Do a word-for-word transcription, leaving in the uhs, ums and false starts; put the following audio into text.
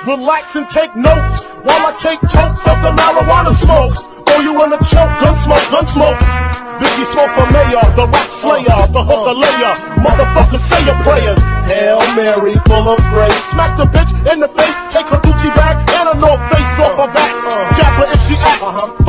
Relax and take notes while I take totes of the marijuana smoke. Throw you in a choke, gun smoke, gun smoke. Biggie smoke for mayor, the rock slayer, the hooker layer. Motherfucker, say your prayers. Hail Mary, full of grace. Smack the bitch in the face, take her Gucci bag and a North Face off her back. Jab her if she act.